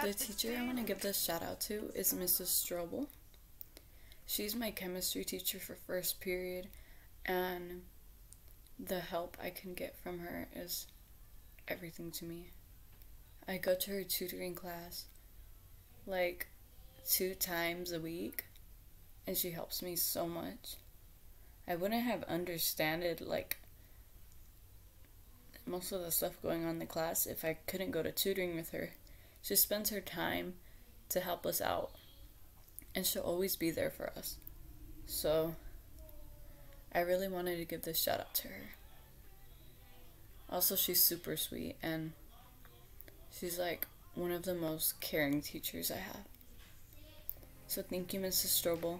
The teacher I want to give this shout out to is Mrs. Strobel. She's my chemistry teacher for first period, and the help I can get from her is everything to me. I go to her tutoring class like 2 times a week, and she helps me so much. I wouldn't have understood like most of the stuff going on in the class if I couldn't go to tutoring with her. She spends her time to help us out, and she'll always be there for us. So I really wanted to give this shout out to her. Also, she's super sweet, and she's like one of the most caring teachers I have. So thank you, Mrs. Strobel,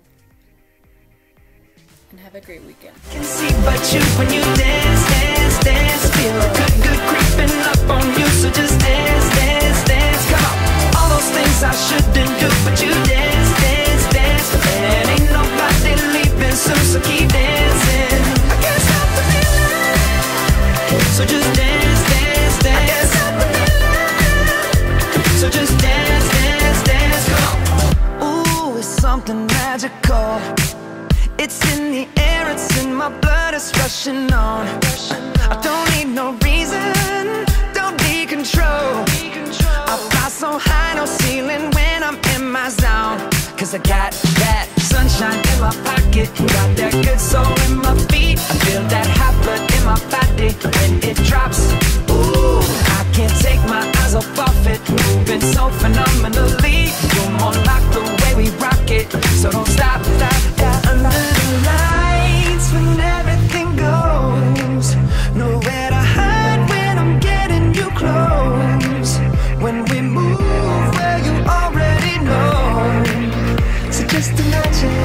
and have a great weekend. Can see but you when you dance, dance, dance. Feel good creeping up on you, so just dance, dance, dance. Come on, all those things I shouldn't do, but you dance, dance, dance. And ain't nobody leaving soon, so keep dancing. I can't stop the feeling, so just dance, dance, dance. I can't stop the feeling, so just dance, dance, dance. Come on. Ooh, it's something magical. It's in the air, it's in my blood, it's rushing on. I don't need no reason, don't need control. I fly so high, no ceiling when I'm in my zone. Cause I got that sunshine in my pocket, got that good soul in my feet. I feel that hot blood in my body when it drops. Ooh, I can't take my eyes off of it, moving so phenomenally. You're more like the way we rock it, so don't stop, stop, stop. Under the lights when everything goes, nowhere to hide when I'm getting you close. When we move where you already know, so just imagine.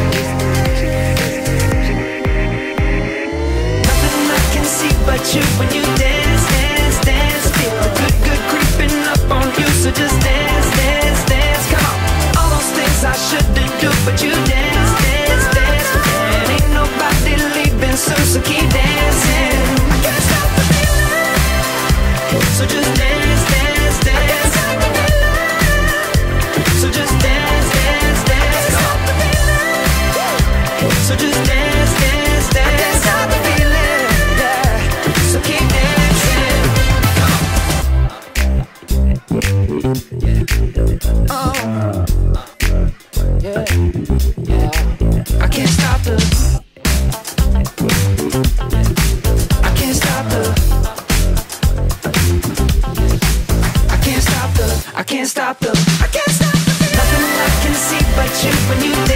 Nothing I can see but you when you dance, dance, dance. Feel good creeping up on you, so just dance, dance, dance. Come on, all those things I shouldn't do, but you dance, dance, dance. And ain't nobody leaving soon, so keep dancing. I can't stop the feeling, so just dance, dance, dance. I can't stop the feeling, so just dance, dance, dance. I can't stop the feeling, so just dance, dance, dance. I can't stop the feeling, yeah, so keep dancing. Oh, yeah, yeah. I can't stop the, I can't stop the, I can't stop the, I can't stop the, I can't stop the. Nothing I can see but you when you